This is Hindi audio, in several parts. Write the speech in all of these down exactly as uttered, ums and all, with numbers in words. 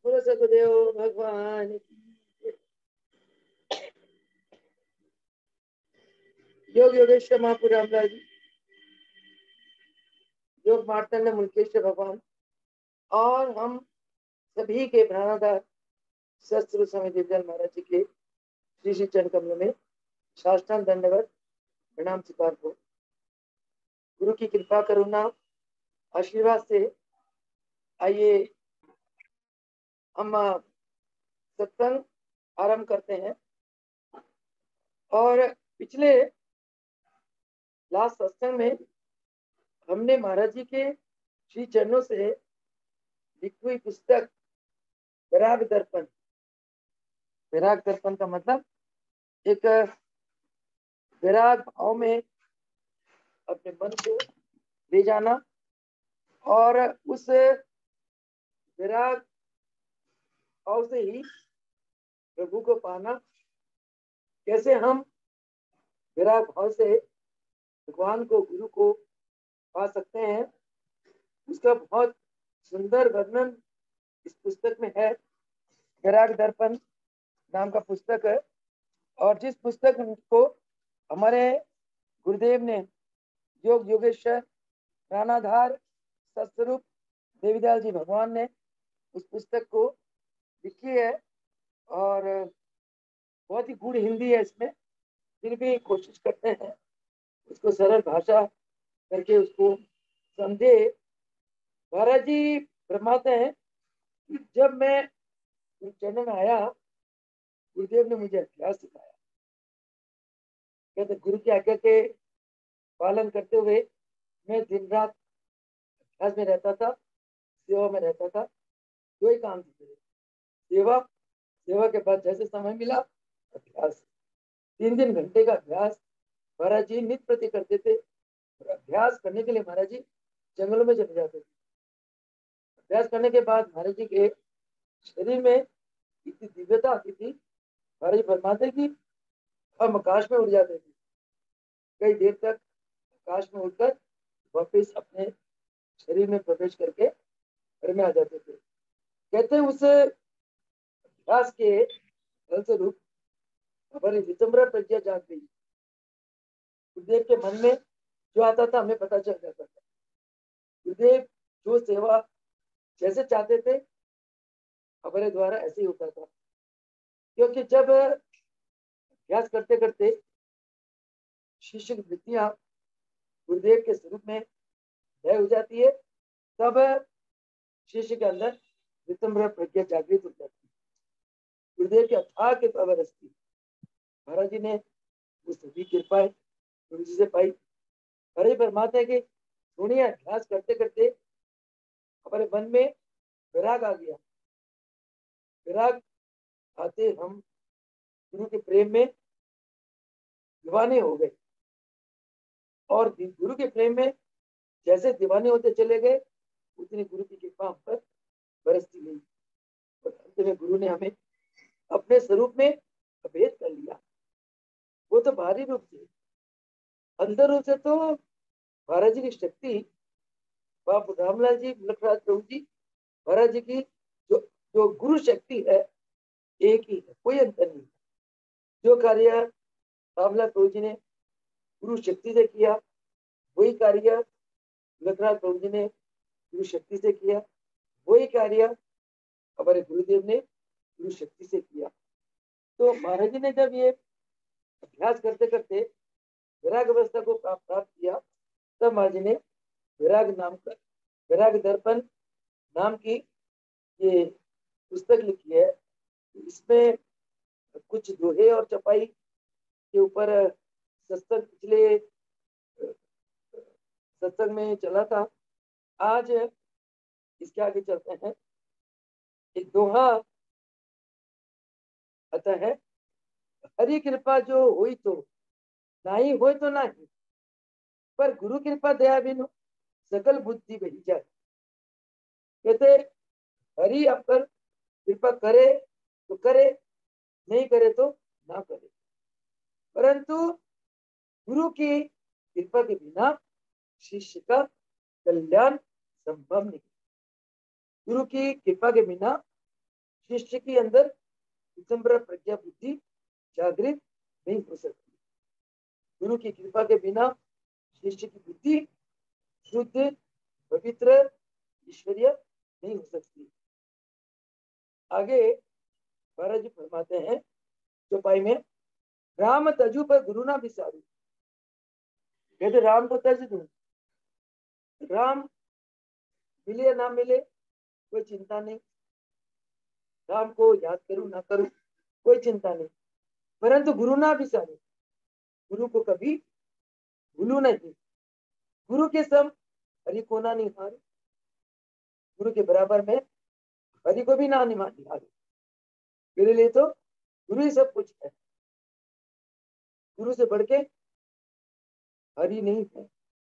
बोलो सतगुरुदेव भगवान की। योग योगेश्वर महापुर रामलाल जी, योग मार्तंड मुल्केश्वर भगवान और हम सभी के प्राणाधार शस्त्र स्वामी देवदयाल महाराज जी के श्री श्री चरण कमलों में साष्टांग दंडवत प्रणाम स्वीकार को। गुरु की कृपा करुणा आशीर्वाद से आइए हम सत्संग आरंभ करते हैं। और पिछले लास्ट सत्संग में हमने महाराज जी के श्री चरणों से लिखी हुई पुस्तक विराग दर्पण, विराग दर्पण का मतलब एक विराग भाव में अपने मन को ले जाना और उस विराग भाव से ही प्रभु को पाना। कैसे हम विराग भाव से भगवान को, गुरु को पा सकते हैं, उसका बहुत सुंदर वर्णन इस पुस्तक में है। विराग दर्पण नाम का पुस्तक है और जिस पुस्तक को हमारे गुरुदेव ने योग योगेश्वर प्राणाधार सत्स्वरूप देवीदयाल जी भगवान ने उस पुस्तक को लिखी है और बहुत ही गूढ़ हिंदी है इसमें, फिर भी कोशिश करते हैं उसको सरल भाषा करके उसको समझे। महाराज जी फरमाते हैं कि जब मैं चरणों में आया, गुरुदेव ने मुझे अभ्यास सिखाया। कहते गुरु की आज्ञा के पालन करते हुए मैं दिन रात अभ्यास में रहता था, सेवा में रहता था। दो ही काम थे, सेवा, सेवा के बाद जैसे समय मिला अभ्यास। तीन तीन घंटे का अभ्यास महाराज जी नित्य प्रति करते थे। और अभ्यास करने के लिए महाराज जी जंगलों में चले जाते थे। अभ्यास करने के बाद महाराज जी के शरीर में इतनी दिव्यता आती थी, महाराज जी फरमाते कि हम आकाश में उड़ जाते थे। कई देर तक आकाश में उड़कर वापिस अपने शरीर में प्रवेश करके घर में आ जाते थे। कहते हैं उस अभ्यास के फलस्वरूप हमारी विचम्र प्रज्ञा जाग गई। गुरुदेव के मन में जो आता था हमें पता चल जाता था। गुरुदेव जो सेवा जैसे चाहते थे हमारे द्वारा ऐसे ही होता था। क्योंकि जब अभ्यास करते करते शिष्य की वृत्तियां गुरुदेव के स्वरूप में लय हो जाती है, तब शिष्य के अंदर विचम्र प्रज्ञा जागृत हो जाती है। गुरुदेव की अथाह कृपा बरसती। महाराज जी ने वो सभी कृपाएं गुरु जी से पाई। हरे परमात्मा के सुनिए अभ्यास करते करते हमारे मन में विराग आ गया। विराग आते हम गुरु के प्रेम में दीवाने हो गए और गुरु के प्रेम में जैसे दीवाने होते चले गए उतनी गुरु की कृपा हम पर बरसती गई और अंत में गुरु ने हमें अपने स्वरूप में अभेद कर लिया। वो तो बाहरी रूप से, अंदर रूप से तो महाराज जी की शक्ति, बाबू रामलाल जी, मुलकराज प्रभु जी, महाराज जी की जो जो गुरु शक्ति है एक ही है, कोई अंतर नहीं। जो कार्य रामलाल प्रभु जी ने गुरु शक्ति से किया वही कार्य मुलकराज प्रभु जी ने गुरु शक्ति से किया, वही कार्य हमारे गुरुदेव ने गुरु शक्ति से किया। तो महाराज जी ने जब ये अभ्यास करते करते विराग अवस्था को प्राप्त किया, तब महाराज जी ने विराग नाम का विराग दर्पण नाम की ये पुस्तक लिखी है। इसमें कुछ दोहे और चपाई के ऊपर सत्संग पिछले सत्संग में चला था। आज इसके आगे चलते हैं। एक दोहा अतः है, हरि कृपा जो हुई तो नाही होय तो नाही, पर गुरु कृपा दया बिनु सकल बुद्धि बही जाए। कहते हरि आप पर कृपा करे तो करे, नहीं करे तो ना करे, परंतु गुरु की कृपा के बिना शिष्य का कल्याण संभव नहीं। गुरु की कृपा के बिना शिष्य के अंदर विचंब्र प्रज्ञा बुद्धि जागृत नहीं हो सकती। गुरु की कृपा के बिना शिष्य की बुद्धि शुद्ध पवित्र ईश्वरीय नहीं हो सकती। आगे महाराज जी फरमाते हैं चौपाई में, राम तजु पर गुरु ना बिसारू। यदि राम को तज दूं, राम मिले ना मिले कोई चिंता नहीं, राम को याद करूं ना करूं कोई चिंता नहीं, परंतु गुरु ना बिसारू, गुरु को कभी भूलू नहीं। गुरु के सम हरि को ना निहारू, गुरु के बराबर में हरि को भी ना निहारू। मेरे लिए तो गुरु ही सब कुछ है, गुरु से बढ़ के हरि नहीं है।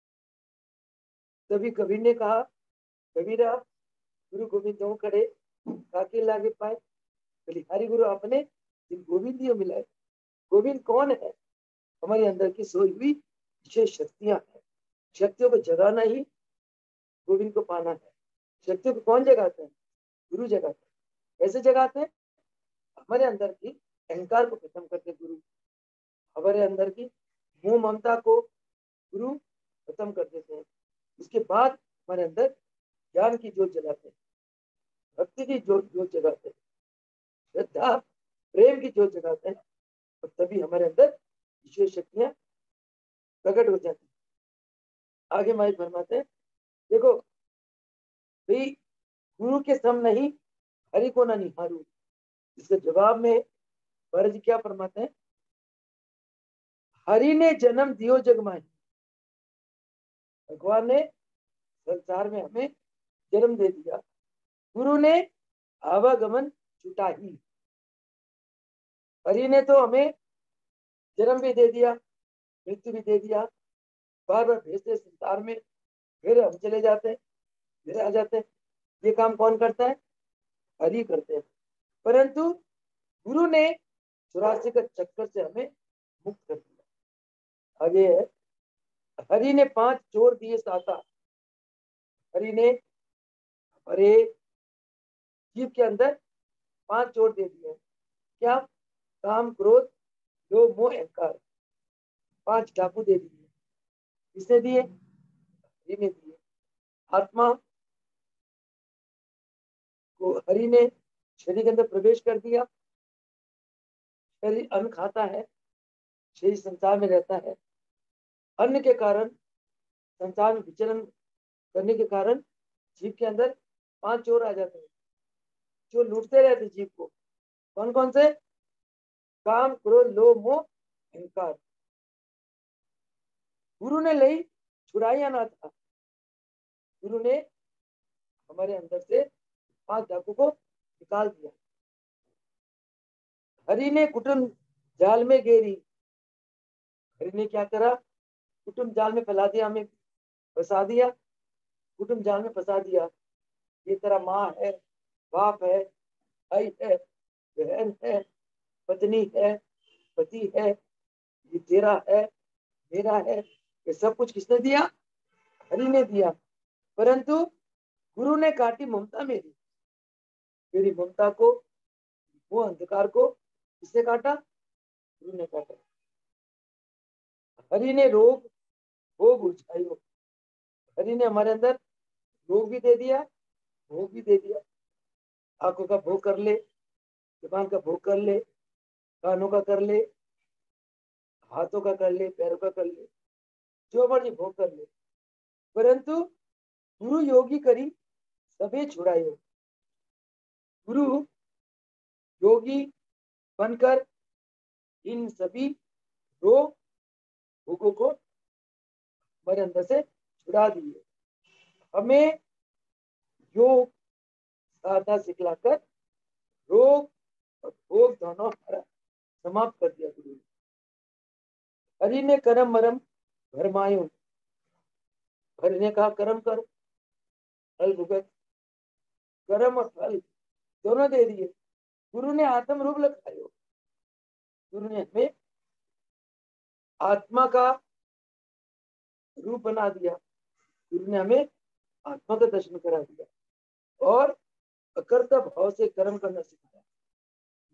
तभी कबीर ने कहा, कबीरा गुरु गोविंद दो खड़े काके लागे पाए, बोले हरि गुरु आपने जिन गोविंद दियो मिलाए। गोविंद कौन है? हमारे अंदर की सोई हुई विशेष शक्तियां हैं। शक्तियों को जगाना ही गोविंद को पाना है। शक्तियों को कौन जगाते हैं? गुरु जगाते हैं। कैसे जगाते हैं? हमारे अंदर की अहंकार को खत्म करके गुरु, हमारे अंदर की मोह ममता को गुरु खत्म कर देते हैं। उसके बाद हमारे अंदर ज्ञान की जोत जगाते हैं, भक्ति की जोत जोत जगाते हैं, श्रद्धा प्रेम की जोत जगाते हैं, और तभी हमारे अंदर विशेष शक्तियां प्रकट हो जाती हैं। आगे माई फरमाते हैं, देखो भाई गुरु के सम नहीं हरि को ना निहारू। इसके जवाब में महाराज जी क्या फरमाते हैं, हरि ने जन्म दियो जग माही। भगवान ने संसार में हमें जन्म दे दिया, गुरु ने आवागमन छुटाई। हरि ने तो हमें जन्म भी दे दिया, मृत्यु भी दे दिया, बार बार भेजते संसार में, फिर हम चले जाते हैं, फिर आ जाते हैं। ये काम कौन करता है? हरि करते हैं। परंतु गुरु ने चौरासी का चक्कर से हमें मुक्त कर दिया। आगे है, हरि ने पांच चोर दिए साता। हरि ने हमारे जीव के अंदर पांच चोर दे दिए। क्या? काम क्रोध लोभ मोह अहंकार, पांच डाकू दे दिए। किसने दिए? हरि ने दिए। आत्मा को हरि ने शरीर के अंदर प्रवेश कर दिया। शरीर अन्न खाता है, शरीर संसार में रहता है। अन्न के कारण संसार में विचरण करने के कारण जीव के अंदर पांच चोर आ जाते हैं जो लूटते रहते जीव को। कौन कौन से? काम क्रोध लोभ मोह अहंकार। गुरु ने लई छुड़ाया ना था, गुरु ने हमारे अंदर से पांच डाकू को निकाल दिया। हरि ने कुटुंब जाल में घेरी। हरि ने क्या करा? कुटुंब जाल में फैला दिया, हमें फंसा दिया, कुटुंब जाल में फंसा दिया। ये तेरा माँ है, बाप है, भाई है, बहन है, पत्नी है, पति है, ये तेरा है, मेरा है। ये सब कुछ किसने दिया? हरि ने दिया। परंतु गुरु ने काटी ममता मेरी, मेरी ममता को, वो अंधकार को किसने काटा? गुरु ने काटा। हरि ने रोग भोग उछायो। हरि ने हमारे अंदर रोग भी दे दिया, भोग भी दे दिया। आंखों का भोग कर ले, जुबान का भोग कर ले, कानों का कर ले, हाथों का कर ले, पैरों का कर ले, जो मर्जी भोग कर ले। परंतु गुरु योगी करी सबे छुड़ायो। गुरु योगी बनकर इन सभी रोग भोगों को हमारे अंदर से छुड़ा दिए। हमें योग साधना सिखलाकर रोग और भोग दोनों समाप्त कर दिया गुरु ने। हरि ने कर्म मरम भरमायो। हरि ने कहा कर्म कर, फल भुगत। कर्म और फल दोनों दे दिए। गुरु ने आत्म रूप लगायो। गुरु ने हमें आत्मा का रूप बना दिया। गुरु ने हमें आत्मा का दर्शन करा दिया और अकर्ता भाव से कर्म करना सिखाया।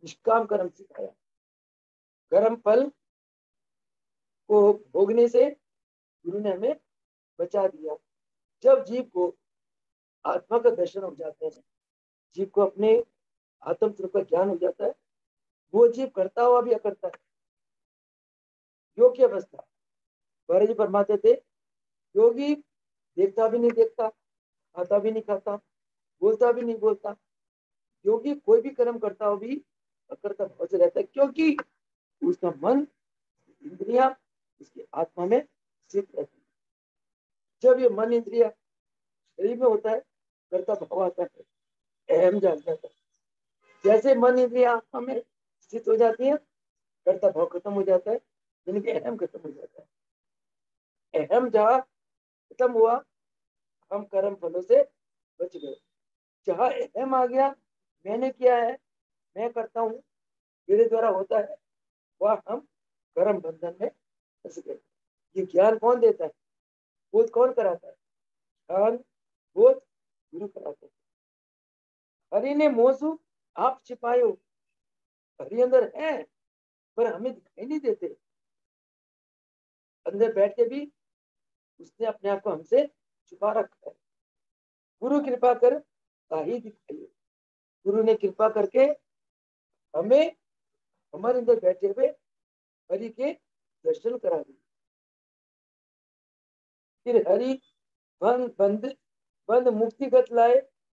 निष्काम कर्म सिखाया। कर्म फल को भोगने से गुरु ने हमें बचा दिया। जब जीव को आत्मा का दर्शन हो जाता है, जीव को अपने आत्म स्वरूप का ज्ञान हो जाता है, वो जीव करता हुआ भी अकरता है। योग्य अवस्था महाराज जी फरमाते थे, योगी देखता भी नहीं देखता, खाता भी नहीं खाता, बोलता भी नहीं बोलता। योगी कोई भी कर्म करता हो भी अकर्ता भाव से रहता है, क्योंकि उसका मन, इंद्रिया उसकी आत्मा में स्थित रहती है। जब ये मन इंद्रिया शरीर में होता है, कर्ता भाव आता है, अहम जान जाता है। जैसे मन इंद्रिया आत्मा में स्थित हो जाती है, कर्ता भाव खत्म हो जाता है, यानी कि अहम खत्म हो जाता है। अहम जहाँ खत्म हुआ, हम कर्म फलों से बच गए। जहाँ अहम आ गया, मैंने किया है, मैं करता हूँ, मेरे द्वारा होता है, वह हम कर्म बंधन में फंस गए। ये ज्ञान कौन देता है? बोध कौन कराता है? ज्ञान बोध गुरु कराते हैं। हरि ने मोसू आप छिपायो, हरि अंदर है पर हमें दिखाई नहीं देते। अंदर बैठ के भी उसने अपने आप को हमसे छुपा रखा है। गुरु कृपा कर ताही दिखाइए। गुरु ने कृपा करके हमें हमारे अंदर बैठे हुए हरि के दर्शन करा दिए। फिर हरि बंद बंद बंद मुक्तिगत लाए।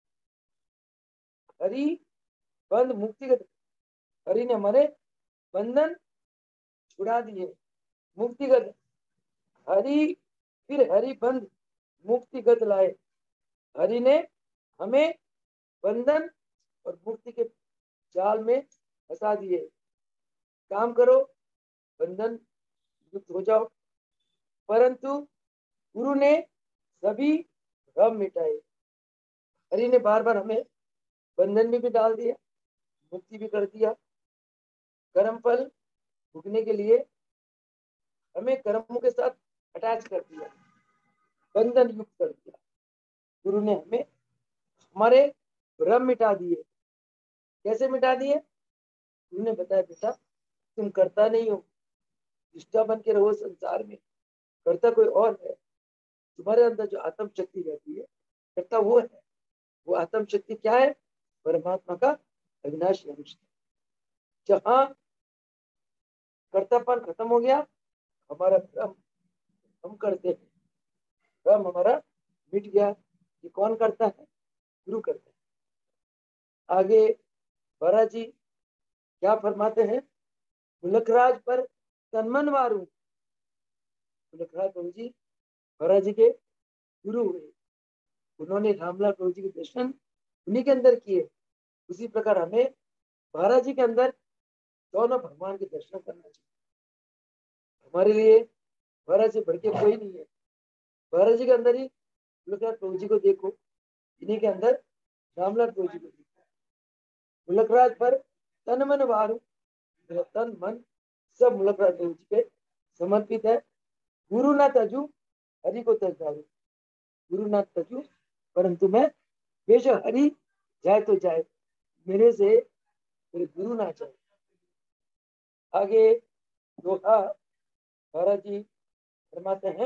हरि बंद मुक्तिगत, हरि ने हमारे बंधन छुड़ा दिए, मुक्तिगत। हरि फिर हरि बंद मुक्तिगत लाए। हरि ने हमें बंधन और मुक्ति के जाल में फंसा दिए। काम करो, बंधन मुक्त हो जाओ। परंतु गुरु ने सभी भ्रम मिटाए। हरि ने बार बार हमें बंधन में भी डाल दिया, मुक्ति भी कर दिया। कर्म फल भुगने के लिए हमें कर्मों के साथ अटैच कर दिया, बंधन युक्त कर दिया। गुरु ने हमें हमारे भ्रम मिटा दिए। कैसे मिटा दिए? गुरु ने बताया, बेटा तुम करता नहीं हो, निष्ठा बन के रहो संसार में, करता कोई और है। तुम्हारे अंदर जो आत्म शक्ति रहती है, करता वो है। वो आत्म शक्ति क्या है? परमात्मा का अविनाशी अंश। जहां कर्तापन खत्म हो गया, हमारा भ्रम, हम करते हैं, भ्रम हमारा मिट गया। ये कौन करता है? गुरु करता है। आगे महाराज जी क्या फरमाते हैं? मुलखराज पर तन्मन मारू। मुलखराज प्रभु जी महाराज जी के गुरु हुए, उन्होंने रामलाल प्रभु जी के दर्शन उन्हीं के अंदर किए। उसी प्रकार हमें महाराज जी के अंदर दोनों भगवान के दर्शन करना चाहिए। हमारे लिए महाराज जी बढ़ के कोई नहीं है। महाराज जी के अंदर ही मुलखराज प्रभु जी को देखो, इन्हीं के अंदर रामलाल प्रभु जी को देखो। मुलखराज पर तन मन वारू, तन मन सब मुलखराज प्रभु जी के समर्पित है। गुरु ना तजू हरि को तज दारू। गुरु ना तजू, परंतु मैं बेशक हरि जाए तो जाए, मेरे से मेरे गुरु ना जाए। आगे दोहा महाराज जी फरमाते हैं,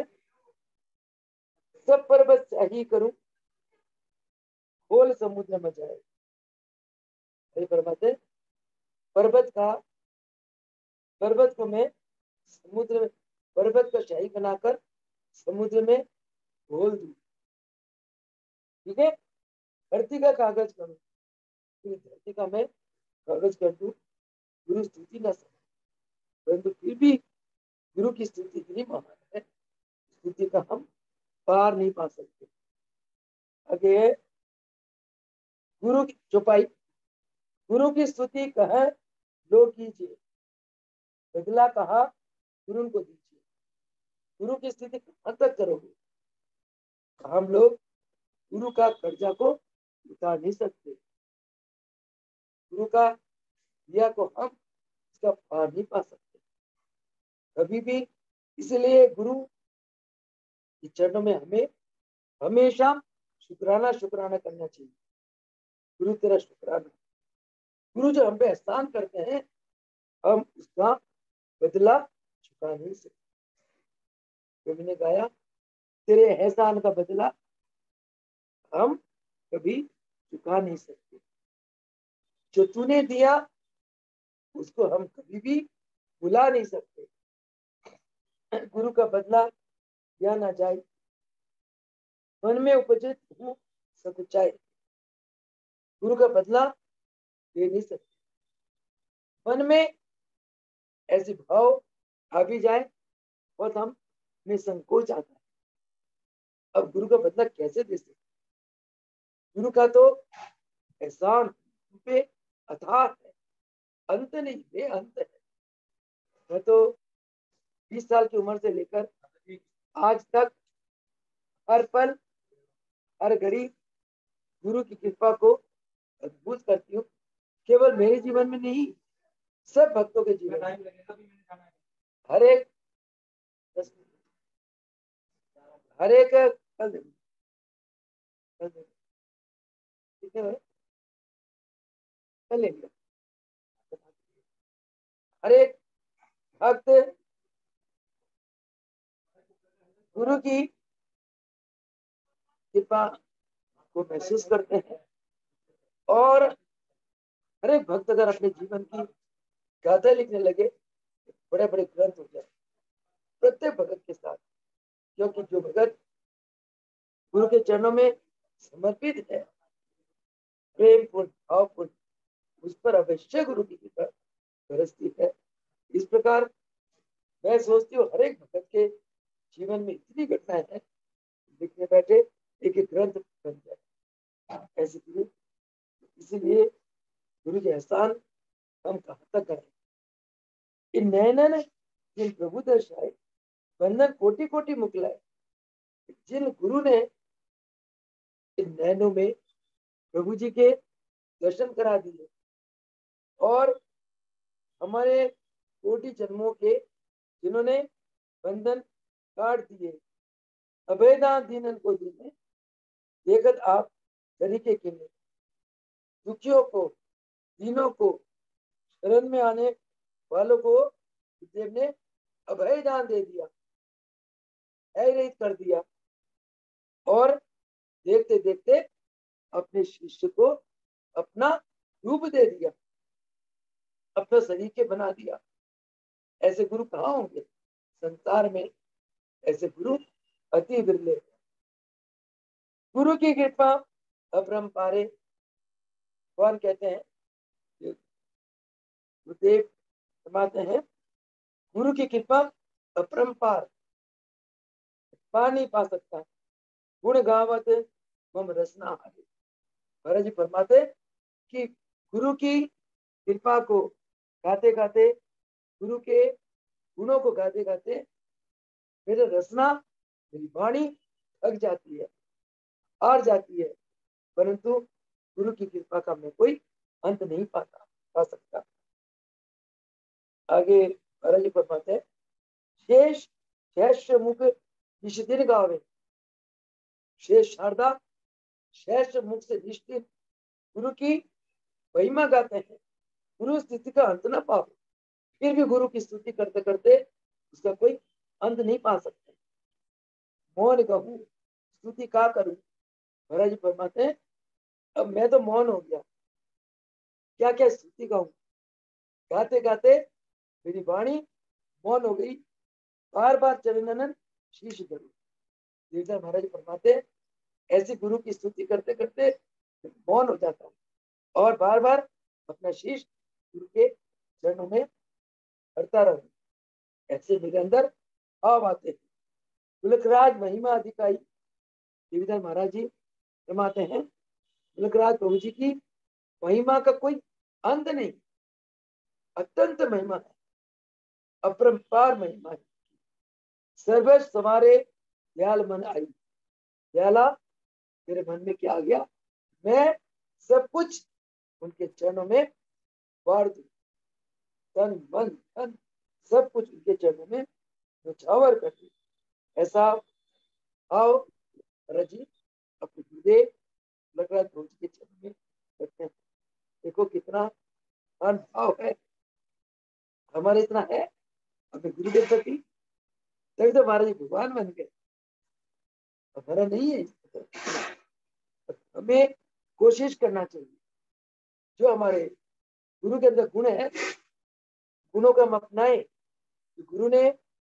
सब पर्वत सही करूं खोल समुद्र में जाए। फरमाते पर्वत का पर्वत को मैं समुद्र में, पर्वत का शाही बनाकर समुद्र में घोल दूं। ठीक है, धरती का कागज करूं, धरती का मैं कागज कर दूं। गुरु स्तुति न सके, परंतु फिर भी गुरु की स्तुति इतनी महान है, स्तुति का हम पार नहीं पा सकते। आगे गुरु की चौपाई, गुरु की स्तुति कह लो कीजिए, बदला कहा गुरु को दीजिए। गुरु की स्तुति कहां तक करोगे? हम लोग गुरु का कर्जा को उतार नहीं सकते, गुरु का दिया को हम इसका पार नहीं पा सकते कभी भी। इसलिए गुरु के चरणों में हमें हमेशा शुक्राना शुक्राना करना चाहिए। गुरु तेरा शुक्राना, गुरु जो हम पे एहसान करते हैं, हम उसका बदला चुका नहीं सकते। कवि ने गाया, तेरे एहसान का बदला हम कभी चुका नहीं सकते। जो तूने दिया उसको हम कभी भी भुला नहीं सकते। गुरु का बदला या ना जाए, मन में उपजित हूँ सकुचाए। गुरु का बदला दे नहीं सकते। मन में ऐसे भाव आ भी जाए और हम में संकोच आता है, अब गुरु का बदला कैसे दे सकते। गुरु का तो एहसान पे अथाह है, अंत नहीं, बेअंत है। मैं तो बीस साल की उम्र से लेकर आज तक हर पल हर घड़ी गुरु की कृपा को अद्भुत करती हूँ। केवल मेरे जीवन में नहीं, सब भक्तों के जीवन में, हर एक हर एक कल कितने कल लेंगे, हर एक भक्त गुरु की कृपा को महसूस करते हैं। और हर एक भक्त अगर अपने जीवन की गाथा लिखने लगे, बड़े बड़े ग्रंथ हो जाए प्रत्येक भगत के साथ, क्योंकि जो भगत गुरु के चरणों में समर्पित है, प्रेमपूर्ण भावपूर्ण, उस पर अवश्य गुरु की कृपा बरसती है। इस प्रकार मैं सोचती हूँ हर एक भगत के जीवन में इतनी घटनाएं हैं, लिखने बैठे एक एक ग्रंथ बन जाए ऐसे गुरु। इसीलिए गुरु के एहसान हम कहाँ तक करें। इन नैनन जिन प्रभु दर्शाए, बंधन कोटि कोटि मुकलाए। जिन गुरु ने इन नैनों में प्रभु जी के दर्शन करा दिए और हमारे कोटि जन्मों के जिन्होंने बंधन काट दिए, अभेदान दीनन को दीने देखत आप तरीके के लिए, दुखियों को दीनों को शरण में आने वालों को देव ने अभय दान दे दिया, रहित कर दिया और देखते देखते अपने शिष्य को अपना रूप दे दिया, अपना शरीर के बना दिया। ऐसे गुरु कहाँ होंगे संसार में, ऐसे गुरु अति बिरले। गुरु की कृपा अपरंपारे, भगवान कहते हैं, गुरुदेव फरमाते हैं, गुरु की कृपा अपरंपार, पा नहीं पा सकता। गुण गावत मम रसना हारे। महाराज जी फरमाते कि गुरु की कृपा को गाते गाते, गुरु के गुणों को गाते गाते मेरे रसना, मेरी वाणी थक जाती है, हार जाती है, परंतु गुरु की कृपा का मैं कोई अंत नहीं पाता पा सकता। आगे महाराज जी फरमाते हैं, शेष शेष मुख निश दिन गावे। शेष शारदा शेष मुख से निश्चित गुरु की महिमा गाते हैं। गुरु स्थिति का अंत ना पाओ, फिर भी गुरु की स्तुति करते करते उसका कोई अंत नहीं पा सकते। मौन कहूँ स्तुति का करूं, महाराज जी फरमाते हैं, अब मैं तो मौन हो गया, क्या क्या स्तुति गाऊं। गाते गाते मेरी वाणी मौन हो गई, बार बार चरणन शीश धरू। गिरधर महाराज फरमाते, ऐसे गुरु की स्तुति करते करते मौन हो जाता हूँ और बार बार अपना शीश गुरु के चरणों में करता रहूं। ऐसे मेरे अंदर भाव आते हैं। तिलकराज महिमा अधिकारी गिरधर महाराज जी फरमाते हैं, तिलकराज प्रभु जी की महिमा का कोई अंत नहीं, अत्यंत महिमा है, अपरंपार महिमा है। सर्वश सवारे दयाल मन आई। दयाला मेरे मन में क्या आ गया, मैं सब कुछ उनके चरणों में वार दूं, तन मन धन सब कुछ उनके चरणों में न्यौछावर कर दूं। ऐसा भाव रजी अपने गुरुदेव तिलकराज प्रभु जी के चरणों में रखते हैं। देखो कितना मान भाव है हमारे, इतना है अपने गुरु के प्रति, तभी तो महाराज भगवान बन गए। हमारा नहीं है। हमें कोशिश करना चाहिए जो हमारे गुरु के अंदर गुण है, गुणों को हम अपनाए। गुरु ने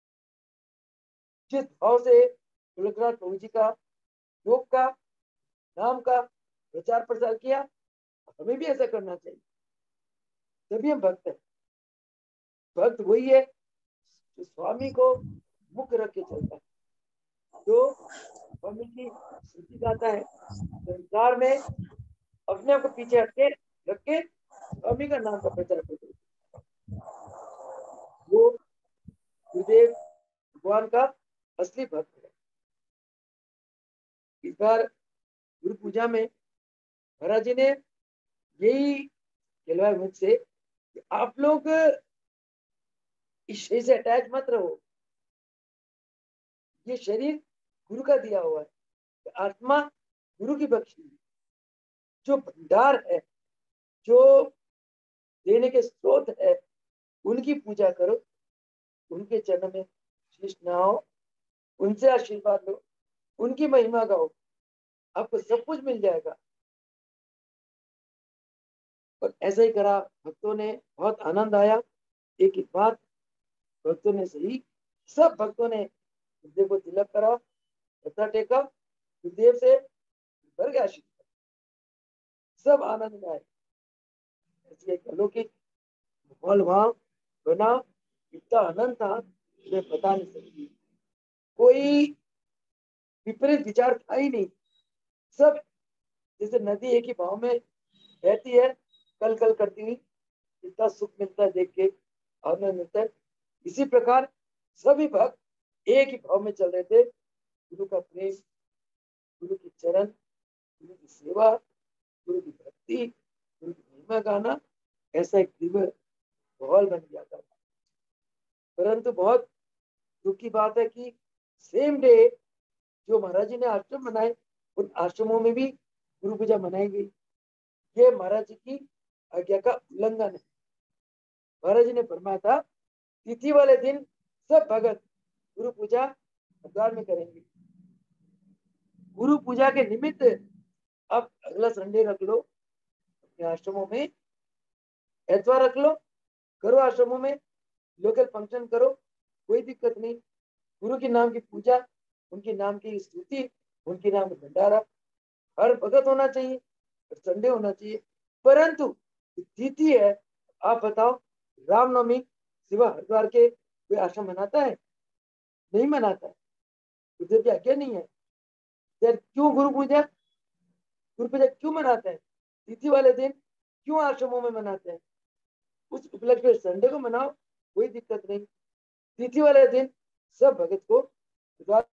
जिस भाव से तुलसीदास प्रभु जी का योग का नाम का प्रचार प्रसार किया, हमें भी ऐसा करना चाहिए, तभी हम भक्त हैं। भक्त वही है जो स्वामी को मुख्य रख के चलता है, जो स्वामी की स्तुति गाता है, संसार में अपने आप को पीछे हटके रख के स्वामी का नाम का प्रचार करता है, वो गुरुदेव भगवान का असली भक्त है। इस बार गुरु पूजा में महाराज जी ने यही कहलवाया मुझसे कि आप लोग इस शरीर से अटैच मत रहो। ये शरीर गुरु का दिया हुआ है, आत्मा गुरु की बख्शी है। जो भंडार है, जो देने के स्रोत है, उनकी पूजा करो, उनके चरण में शीश नहाओ, उनसे आशीर्वाद लो, उनकी महिमा गाओ, आपको सब कुछ मिल जाएगा। और ऐसा ही करा भक्तों ने, बहुत आनंद आया। एक एक बात भक्तों ने सही, सब भक्तों ने गुरुदेव को तिलक करा, मत्था टेका, गुरुदेव से भर गया आशीर्वाद, सब आनंद में आए। ऐसी एक अलौकिक माहौल वहां बना, इतना आनंद था मैं बता नहीं सकती। कोई विपरीत विचार था ही नहीं। सब जैसे नदी एक ही भाव में बहती है, कल कल करती हुई, इतना सुख मिलता है देख के, आनंद मिलता है। इसी प्रकार सभी भक्त एक ही भाव में चल रहे थे। गुरु का प्रेम, गुरु की चरण, गुरु की सेवा, गुरु की भक्ति, गुरु की महिमा गाना, ऐसा एक दिव्य माहौल बन गया था। परंतु बहुत दुख की बात है कि सेम डे जो महाराज जी ने आश्रम बनाए, उन आश्रमों में भी गुरु पूजा मनाई गई। ये महाराज जी की आज्ञा का उल्लंघन है। महाराज जी ने फरमाया था तिथि वाले दिन सब भगत गुरु पूजा हरिद्वार में करेंगे। गुरु पूजा के निमित्त अब अगला संडे रख लो अपने आश्रमों में, एतवार रख लो, करो आश्रमों में, लोकल फंक्शन करो, कोई दिक्कत नहीं। गुरु के नाम की पूजा, उनके नाम की स्तुति, उनके नाम का भंडारा, हर भगत होना चाहिए, संडे होना चाहिए। परंतु तिथि है, आप बताओ, रामनवमी सिवा हरिद्वार के कोई आश्रम मनाता है? नहीं मनाता है। गुरुदेव की आज्ञा नहीं है। यार क्यों गुरु पूजा, गुरु पूजा क्यों मनाते हैं? तिथि वाले दिन क्यों आश्रमों में मनाते हैं? उस उपलक्ष्य में संडे को मनाओ, कोई दिक्कत नहीं। तिथि वाले दिन सब भगत को